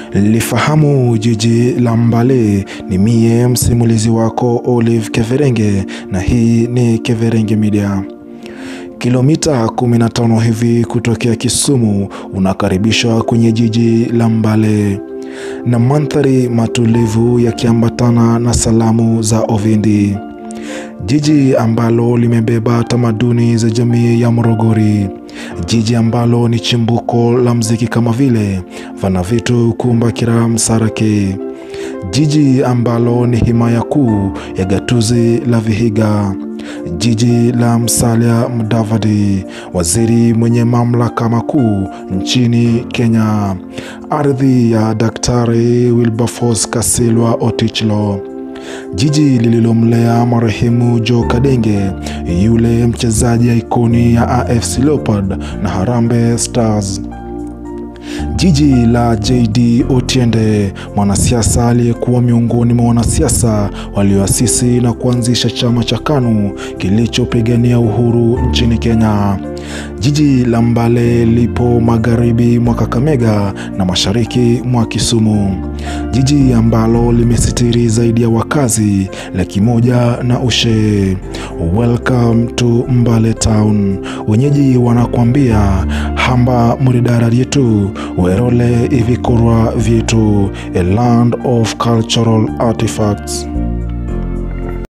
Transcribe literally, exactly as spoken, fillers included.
Lifahamu jiji la Mbale. Ni mie msimulizi wako Olive Keverenge, na hii ni Keverenge Media. Kilomita kumi na tano hivi kutokea Kisumu unakaribishwa kwenye jiji la Mbale, na mandhari matulivu yakiambatana na salamu za Ovindi. Jiji ambalo limebeba tamaduni za jamii ya Morogori. Jiji ambalo ni chimbuko la muziki kama vile Vanavitu, Kumbakira, Msarake. Jiji ambalo ni himaya kuu ya gatuzi la Vihiga. Jiji la Musalia Mudavadi, waziri mwenye mamlaka makuu nchini Kenya. Ardhi ya Daktari Wilberforce Kasilwa Otichlo. Jiji lililomlea marehemu Joe Kadenge, yule mchezaji ikoni ya A F C Leopard na Harambee Stars. Jiji la J D Otiende, mwanasiasa aliyekuwa miongoni mwa wanasiasa walioasisi na kuanzisha chama cha KANU kilichopigania uhuru nchini Kenya. Jiji la Mbale lipo magharibi mwa Kakamega na mashariki mwa Kisumu. Jiji ambalo limesitiri zaidi ya wakazi laki moja na ushe. Welcome to Mbale Town. Wenyeji wanakuambia hamba muridara yetu werole ibikorwa vyetu, a land of cultural artifacts.